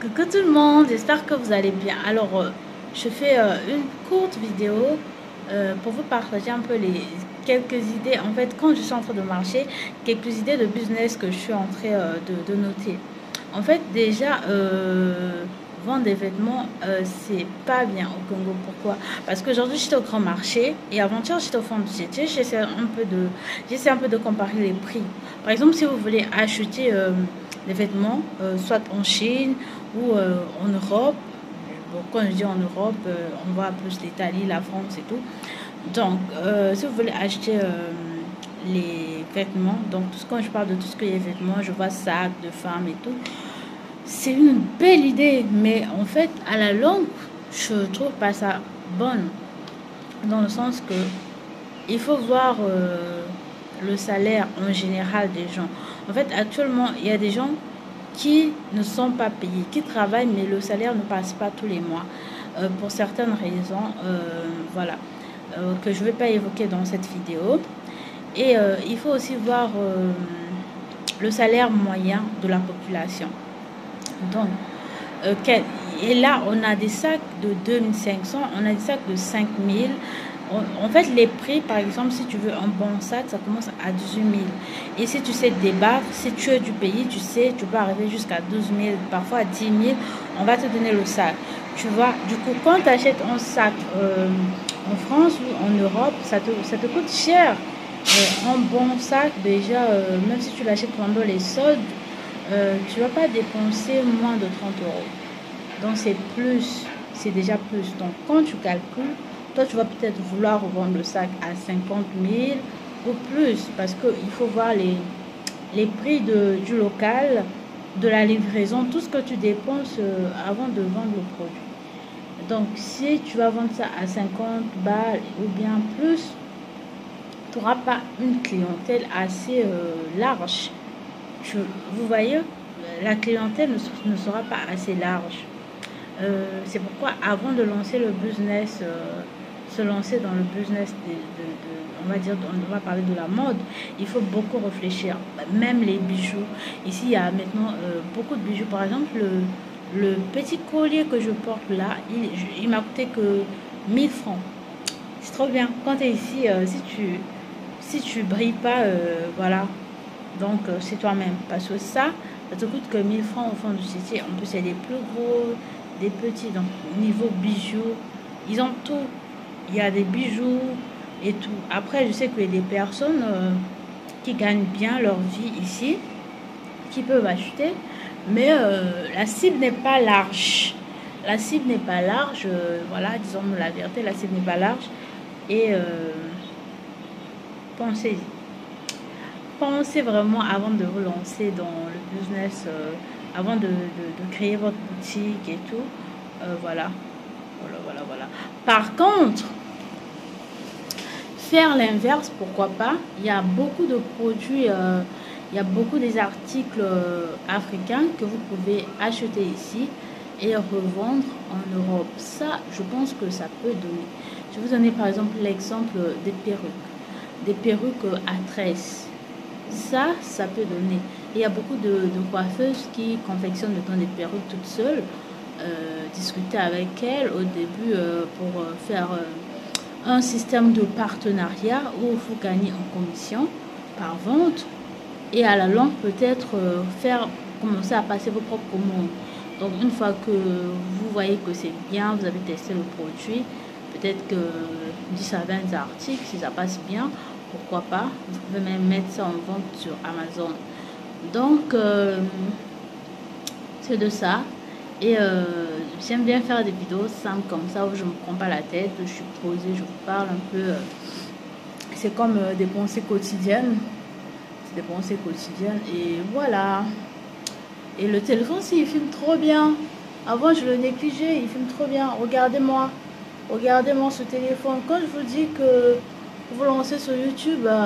Coucou tout le monde, j'espère que vous allez bien. Alors, je fais une courte vidéo pour vous partager un peu les quelques idées. En fait, quand je suis en train de marcher, quelques idées de business que je suis en train de noter. En fait, déjà, vendre des vêtements, c'est pas bien au Congo. Pourquoi? Parce qu'aujourd'hui, j'étais au grand marché et avant-hier, j'étais au fond du cité. J'essaie un peu de comparer les prix. Par exemple, si vous voulez acheter des vêtements, soit en Chine ou en Europe. Bon, quand je dis en Europe, on voit plus l'Italie, la France et tout. Donc, si vous voulez acheter les vêtements, donc quand je parle de tout ce qui est vêtements, je vois sacs de femmes et tout. C'est une belle idée, mais en fait, à la longue, je trouve pas ça bonne. Dans le sens que il faut voir le salaire en général des gens. En fait, actuellement, il y a des gens qui ne sont pas payés, qui travaillent, mais le salaire ne passe pas tous les mois. Pour certaines raisons, voilà, que je ne vais pas évoquer dans cette vidéo. Et il faut aussi voir le salaire moyen de la population. Donc, et là, on a des sacs de 2500, on a des sacs de 5000. En fait, les prix, par exemple, si tu veux un bon sac, ça commence à 18 000. Et si tu sais te débattre, si tu es du pays, tu sais, tu peux arriver jusqu'à 12 000, parfois à 10 000, on va te donner le sac. Tu vois, du coup, quand tu achètes un sac en France ou en Europe, ça te coûte cher. Un bon sac, déjà, même si tu l'achètes pendant les soldes, tu vas pas dépenser moins de 30 euros. Donc c'est déjà plus. Donc quand tu calcules, toi tu vas peut-être vouloir vendre le sac à 50 000 ou plus parce qu'il faut voir les prix du local, de la livraison, tout ce que tu dépenses avant de vendre le produit. Donc si tu vas vendre ça à 50 balles ou bien plus, tu n'auras pas une clientèle assez large. Vous voyez, la clientèle ne sera pas assez large. C'est pourquoi avant de lancer le business, se lancer dans le business on va dire, on va parler de la mode, il faut beaucoup réfléchir. Même les bijoux. Ici, il y a maintenant beaucoup de bijoux. Par exemple, le petit collier que je porte là, il m'a coûté que 1000 francs. C'est trop bien. Quand tu es ici, si tu brilles pas, voilà. Donc, c'est toi-même. Parce que ça te coûte que 1000 francs au fond du cité. En plus, c'est des plus gros, des petits. Donc, niveau bijoux, ils ont tout. Il y a des bijoux et tout. Après, je sais qu'il y a des personnes qui gagnent bien leur vie ici, qui peuvent acheter. Mais la cible n'est pas large. La cible n'est pas large. Voilà, disons la vérité, la cible n'est pas large. Et pensez-y. Pensez vraiment avant de vous lancer dans le business, avant de créer votre boutique et tout. Voilà. Voilà. Par contre, faire l'inverse, pourquoi pas? Il y a beaucoup de produits, il y a beaucoup des articles africains que vous pouvez acheter ici et revendre en Europe. Ça, je pense que ça peut donner. Je vais vous donner par exemple l'exemple des perruques. Des perruques à tresses. Ça peut donner. Il y a beaucoup de coiffeuses qui confectionnent maintenant des perruques toutes seules. Discuter avec elles au début pour faire un système de partenariat où vous gagnez en commission par vente et à la longue peut-être commencer à passer vos propres commandes. Donc une fois que vous voyez que c'est bien, vous avez testé le produit, peut-être que 10 à 20 articles, si ça passe bien, pourquoi pas, vous pouvez même mettre ça en vente sur Amazon. Donc c'est de ça. Et j'aime bien faire des vidéos simples comme ça où je ne me prends pas la tête, je suis posée, je vous parle un peu. C'est comme des pensées quotidiennes. C'est des pensées quotidiennes et voilà. Et le téléphone, si, il filme trop bien. Avant, je le négligeais, il filme trop bien. Regardez-moi. Regardez-moi ce téléphone. Quand je vous dis que vous lancez sur YouTube,